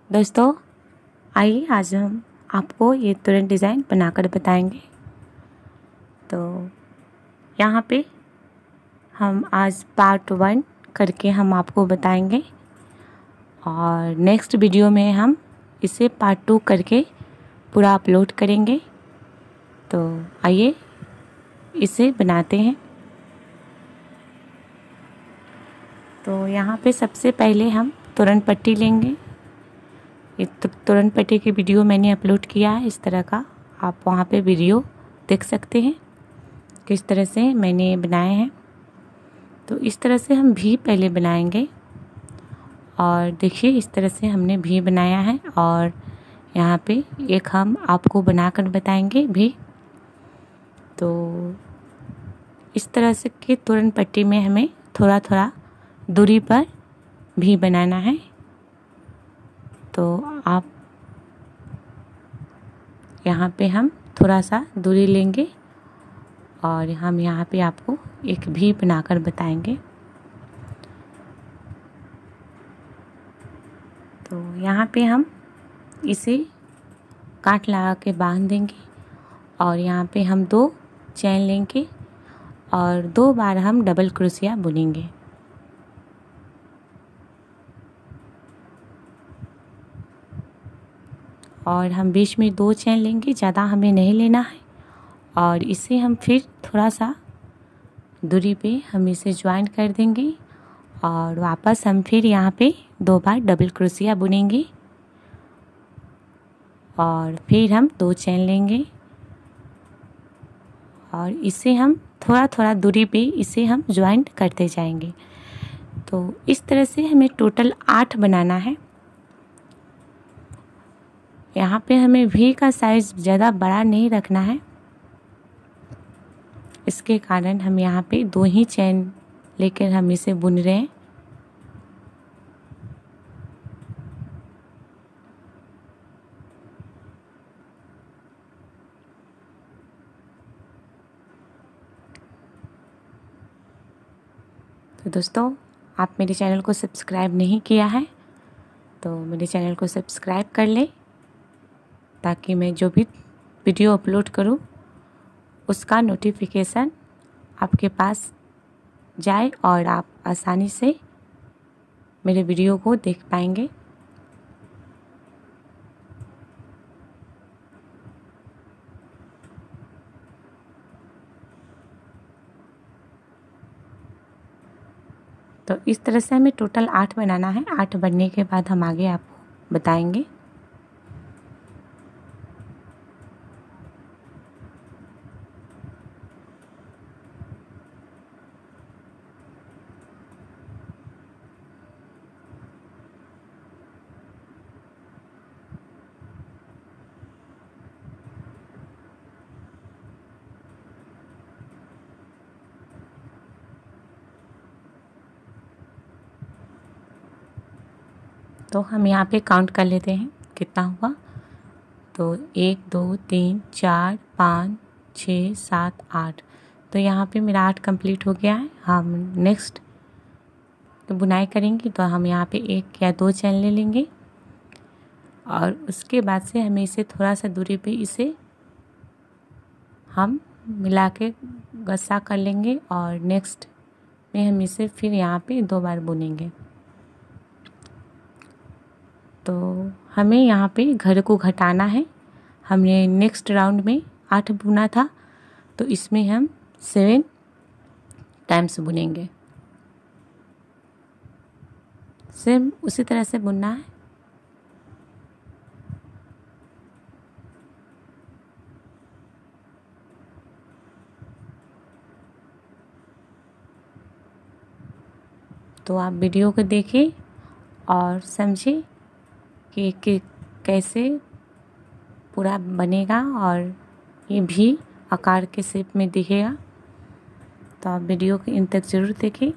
दोस्तों, आइए आज हम आपको ये तुरंत डिज़ाइन बनाकर बताएंगे। तो यहाँ पे हम आज पार्ट 1 करके हम आपको बताएंगे और नेक्स्ट वीडियो में हम इसे पार्ट 2 करके पूरा अपलोड करेंगे। तो आइए इसे बनाते हैं। तो यहाँ पे सबसे पहले हम तुरंत पट्टी लेंगे। ये तुरंत पट्टी की वीडियो मैंने अपलोड किया है इस तरह का, आप वहाँ पे वीडियो देख सकते हैं किस तरह से मैंने बनाए हैं। तो इस तरह से हम भी पहले बनाएंगे और देखिए इस तरह से हमने भी बनाया है और यहाँ पे एक हम आपको बनाकर बताएंगे भी। तो इस तरह से कि तुरंत पट्टी में हमें थोड़ा थोड़ा दूरी पर भी बनाना है। तो आप यहाँ पे हम थोड़ा सा दूरी लेंगे और हम यहाँ पे आपको एक भी बनाकर बताएंगे। तो यहाँ पे हम इसे काट लगा के बांध देंगे और यहाँ पे हम 2 चैन लेंगे और 2 बार हम डबल क्रोशिया बुनेंगे। और हम बीच में 2 चैन लेंगे, ज़्यादा हमें नहीं लेना है। और इसे हम फिर थोड़ा सा दूरी पे हम इसे ज्वाइन कर देंगे और वापस हम फिर यहाँ पे 2 बार डबल क्रोशिया बुनेंगे और फिर हम 2 चैन लेंगे और इसे हम थोड़ा थोड़ा दूरी पे इसे हम ज्वाइन करते जाएंगे। तो इस तरह से हमें टोटल 8 बनाना है। यहाँ पे हमें भी का साइज़ ज़्यादा बड़ा नहीं रखना है, इसके कारण हम यहाँ पे 2 ही चैन लेकर हम इसे बुन रहे हैं। तो दोस्तों, आप मेरे चैनल को सब्सक्राइब नहीं किया है तो मेरे चैनल को सब्सक्राइब कर लें ताकि मैं जो भी वीडियो अपलोड करूं उसका नोटिफिकेशन आपके पास जाए और आप आसानी से मेरे वीडियो को देख पाएंगे। तो इस तरह से हमें टोटल 8 बनाना है। 8 बनने के बाद हम आगे आपको बताएंगे। तो हम यहाँ पे काउंट कर लेते हैं कितना हुआ। तो 1 2 3 4 5 6 7 8। तो यहाँ पे मेरा 8 कंप्लीट हो गया है। हम नेक्स्ट तो बुनाई करेंगे तो हम यहाँ पे 1 या 2 चैन ले लेंगे और उसके बाद से हमें इसे थोड़ा सा दूरी पे इसे हम मिला के गस्सा कर लेंगे और नेक्स्ट में हम इसे फिर यहाँ पे 2 बार बुनेंगे। तो हमें यहाँ पे घर को घटाना है। हमने नेक्स्ट राउंड में 8 बुना था तो इसमें हम 7 टाइम्स बुनेंगे। सेम उसी तरह से बुनना है। तो आप वीडियो को देखें और समझें कि कैसे पूरा बनेगा और ये भी आकार के शेप में दिखेगा। तो आप वीडियो को इन तक ज़रूर देखें।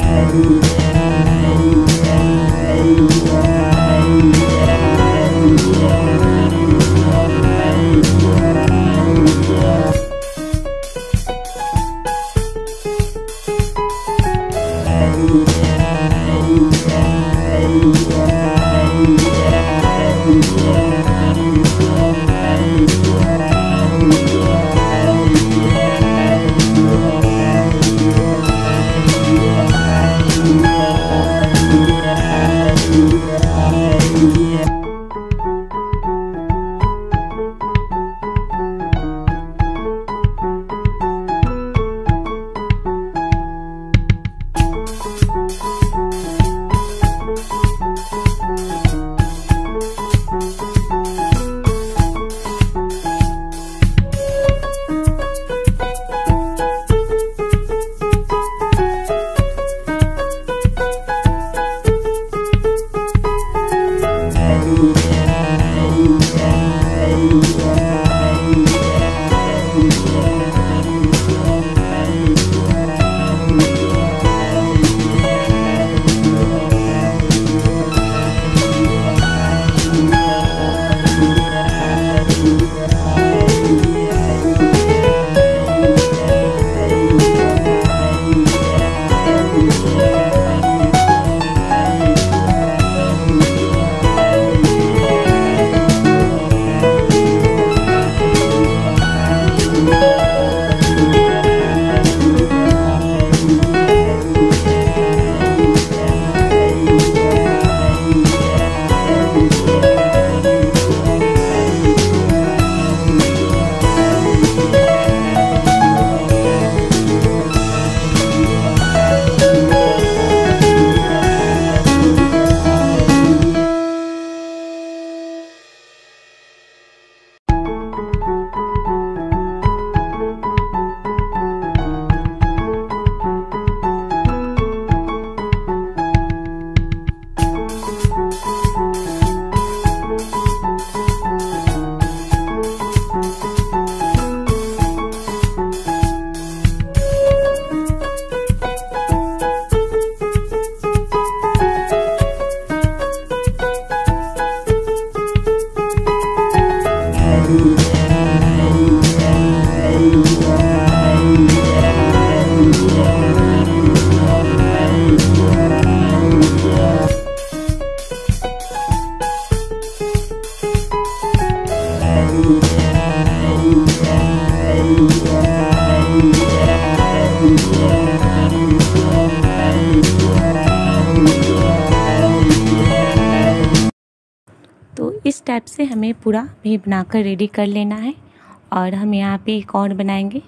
तो इस टाइप से हमें पूरा भी बनाकर रेडी कर लेना है। और हम यहाँ पे एक और बनाएंगे,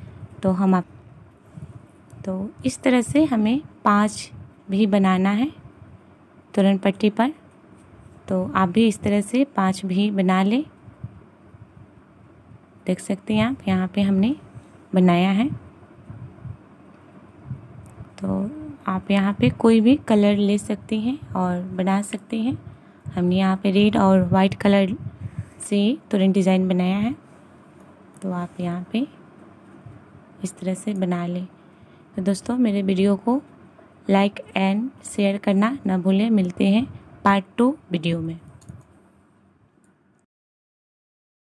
तो इस तरह से हमें 5 भी बनाना है तोरण पट्टी पर। तो आप भी इस तरह से 5 भी बना लें। देख सकते हैं आप, यहाँ पे हमने बनाया है। तो आप यहाँ पे कोई भी कलर ले सकती हैं और बना सकती हैं। हमने यहाँ पे रेड और वाइट कलर से तोरण डिज़ाइन बनाया है। तो आप यहाँ पे इस तरह से बना लें। तो दोस्तों, मेरे वीडियो को लाइक एंड शेयर करना ना भूलें। मिलते हैं पार्ट 2 वीडियो में।